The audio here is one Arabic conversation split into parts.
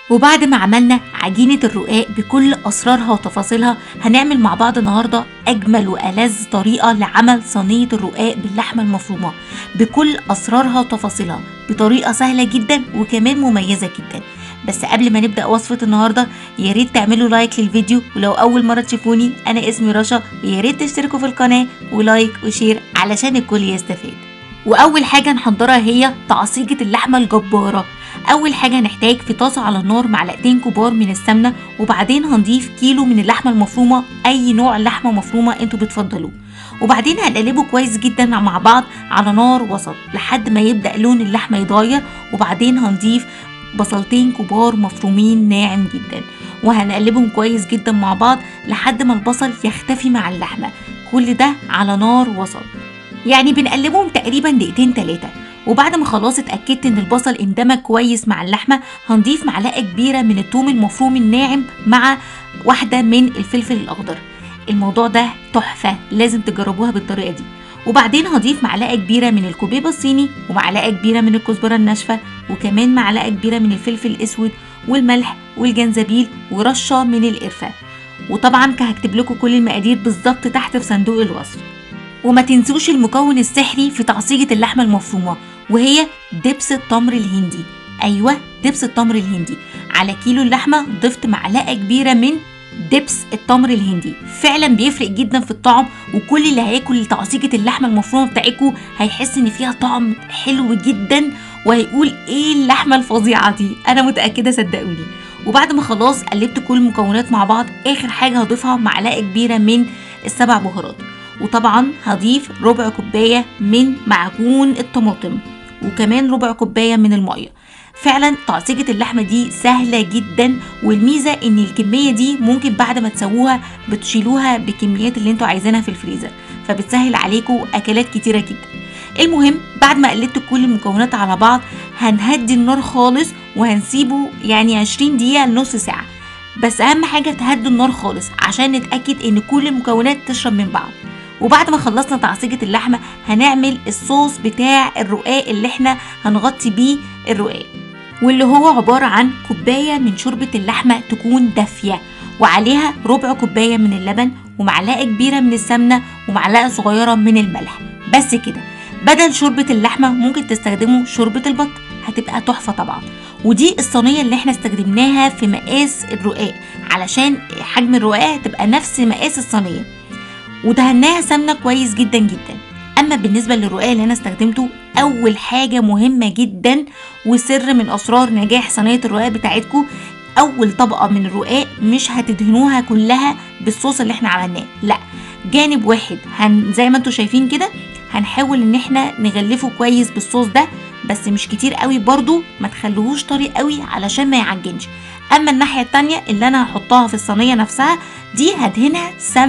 وبعد ما عملنا عجينة الرقاق بكل أسرارها وتفاصيلها، هنعمل مع بعض النهاردة أجمل وألذ طريقة لعمل صينية الرقاق باللحمة المفرومة بكل أسرارها وتفاصيلها بطريقة سهلة جدا وكمان مميزة جدا. بس قبل ما نبدأ وصفة النهاردة ياريت تعملوا لايك للفيديو، ولو أول مرة تشوفوني أنا اسمي رشا، وياريت تشتركوا في القناة ولايك وشير علشان الكل يستفاد. وأول حاجة نحضرها هي تعصيجة اللحمة الجبارة. اول حاجه هنحتاج في طاسه على النار معلقتين كبار من السمنه، وبعدين هنضيف كيلو من اللحمه المفرومه، اي نوع لحمه مفرومه انتوا بتفضلوه، وبعدين هنقلبه كويس جدا مع بعض على نار وسط لحد ما يبدا لون اللحمه يتغير، وبعدين هنضيف بصلتين كبار مفرومين ناعم جدا وهنقلبهم كويس جدا مع بعض لحد ما البصل يختفي مع اللحمه. كل ده على نار وسط، يعني بنقلبهم تقريبا دقيقتين 3. وبعد ما خلاص اتأكدت ان البصل اندمج كويس مع اللحمة، هنضيف معلقة كبيرة من الثوم المفروم الناعم مع واحدة من الفلفل الاخضر. الموضوع ده تحفة، لازم تجربوها بالطريقة دي. وبعدين هضيف معلقة كبيرة من الكوبيبة الصيني ومعلقة كبيرة من الكزبرة الناشفة وكمان معلقة كبيرة من الفلفل الاسود والملح والجنزبيل ورشة من القرفة. وطبعا هكتب لكم كل المقادير بالظبط تحت في صندوق الوصف. وما تنسوش المكون السحري في تعصيجة اللحمة المفرومة، وهي دبس التمر الهندي. ايوه، دبس التمر الهندي. على كيلو اللحمة ضفت معلقة كبيرة من دبس التمر الهندي، فعلا بيفرق جدا في الطعم، وكل اللي هياكل تعصيجة اللحمة المفرومة بتاعتكم هيحس ان فيها طعم حلو جدا وهيقول ايه اللحمة الفظيعة دي، انا متأكدة صدقوني. وبعد ما خلاص قلبت كل المكونات مع بعض، اخر حاجة هضيفها معلقة كبيرة من السبع بهارات، وطبعا هضيف ربع كوباية من معجون الطماطم وكمان ربع كوباية من المية. فعلا تعصيجة اللحمة دي سهلة جدا، والميزة ان الكمية دي ممكن بعد ما تسووها بتشيلوها بكميات اللي انتوا عايزينها في الفريزر، فبتسهل عليكم اكلات كتيرة جدا. المهم بعد ما قلبت كل المكونات على بعض، هنهدي النار خالص وهنسيبه يعني 20 دقيقة لنص ساعة، بس اهم حاجة تهدوا النار خالص عشان نتأكد ان كل المكونات تشرب من بعض. وبعد ما خلصنا تعصيجة اللحمة هنعمل الصوص بتاع الرقاق اللي احنا هنغطي بيه الرقاق، واللي هو عبارة عن كوباية من شوربة اللحمة تكون دافية، وعليها ربع كوباية من اللبن ومعلقة كبيرة من السمنة ومعلقة صغيرة من الملح. بس كده. بدل شوربة اللحمة ممكن تستخدموا شوربة البط، هتبقى تحفة طبعا. ودي الصينية اللي احنا استخدمناها في مقاس الرقاق علشان حجم الرقاق تبقى نفس مقاس الصينية، ودهناها سمنة كويس جدا جدا. اما بالنسبة للرقاق اللي انا استخدمته، اول حاجة مهمة جدا وسر من اسرار نجاح صينية الرقاق بتاعتكم، اول طبقة من الرقاق مش هتدهنوها كلها بالصوص اللي احنا عملناه، لا، جانب واحد زي ما انتوا شايفين كده هنحاول ان احنا نغلفه كويس بالصوص ده، بس مش كتير قوي برضو، ما تخلوهوش طري قوي علشان ما يعجنش. اما الناحية التانية اللي انا هحطها في الصينية نفسها دي هدهنها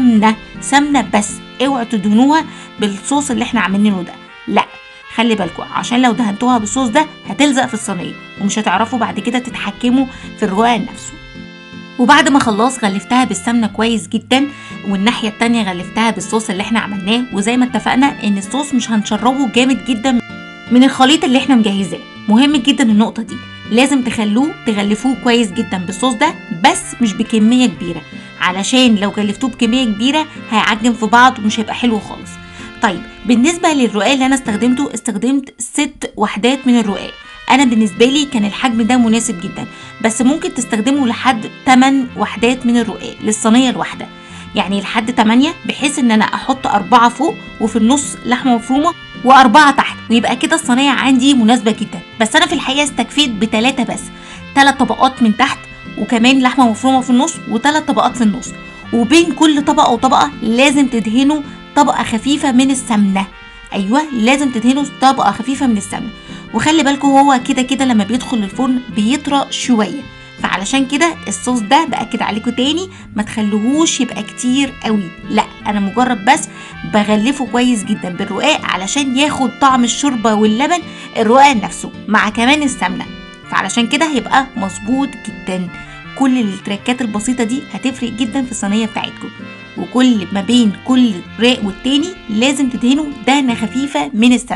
سمنة بس، اوعوا تدهنوها بالصوص اللي احنا عاملينه ده، لا، خلي بالكم عشان لو دهنتوها بالصوص ده هتلزق في الصينية ومش هتعرفوا بعد كده تتحكموا في الرقاق نفسه. وبعد ما خلاص غلفتها بالسمنة كويس جدا، والناحية التانية غلفتها بالصوص اللي احنا عملناه، وزي ما اتفقنا ان الصوص مش هنشربه جامد جدا من الخليط اللي احنا مجهزاه. مهم جدا النقطة دي، لازم تغلفوه كويس جدا بالصوص ده، بس مش بكمية كبيرة، علشان لو غلفتوه بكمية كبيرة هيعجن في بعض ومش هيبقى حلو خالص. طيب بالنسبة للرقاق اللي انا استخدمت 6 وحدات من الرقاق. انا بالنسبة لي كان الحجم ده مناسب جدا، بس ممكن تستخدموا لحد 8 وحدات من الرقاق للصينية الواحدة، يعني لحد 8، بحيث ان انا احط 4 فوق وفي النص لحمة مفرومة و4 تحت، ويبقى كده الصينية عندي مناسبة جدا. بس انا في الحقيقة استكفيت ب3 بس، 3 طبقات من تحت وكمان لحمة مفرومة في النص و3 طبقات في النص، وبين كل طبقة وطبقة لازم تدهنوا طبقة خفيفة من السمنة. ايوه، لازم تدهنوا طبقة خفيفة من السمنة. وخلي بالكم هو كده لما بيدخل الفرن بيطرى شوية، فعلشان كده الصوص ده بأكد عليكم تاني ما تخلوهوش يبقى كتير قوي، لا، انا مجرد بس بغلفه كويس جدا بالرقاق علشان ياخد طعم الشوربة واللبن الرقاق نفسه مع كمان السمنة، فعلشان كده هيبقى مظبوط جدا. كل التركات البسيطة دي هتفرق جدا في الصينية بتاعتكم، وكل ما بين كل رقاق والتاني لازم تدهنوا دهنة خفيفة من السمنة.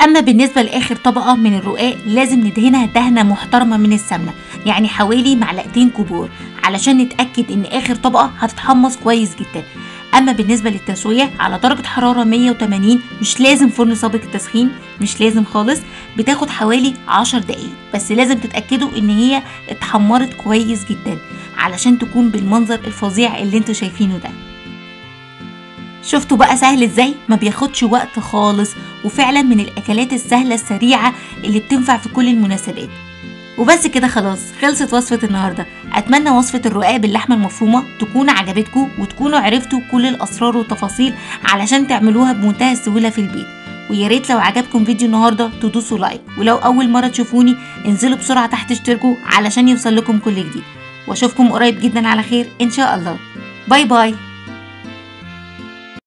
اما بالنسبه لاخر طبقه من الرقاق لازم ندهنها دهنه محترمه من السمنه، يعني حوالي معلقتين كبار، علشان نتاكد ان اخر طبقه هتتحمص كويس جدا. اما بالنسبه للتسويه على درجه حراره 180، مش لازم فرن سابق التسخين، مش لازم خالص، بتاخد حوالي 10 دقايق، بس لازم تتاكدوا ان هي اتحمرت كويس جدا علشان تكون بالمنظر الفظيع اللي انتوا شايفينه ده. شفتوا بقى سهل ازاي؟ ما بياخدش وقت خالص، وفعلا من الاكلات السهله السريعه اللي بتنفع في كل المناسبات. وبس كده خلاص خلصت وصفة النهاردة. اتمنى وصفة الرقاق باللحمة المفرومة تكون عجبتكم، وتكونوا عرفتوا كل الاسرار والتفاصيل علشان تعملوها بمنتهى السهولة في البيت. ويا ريت لو عجبكم فيديو النهاردة تدوسوا لايك، ولو اول مرة تشوفوني انزلوا بسرعة تحت اشتركوا علشان يوصل لكم كل جديد. واشوفكم قريب جدا على خير ان شاء الله. باي باي.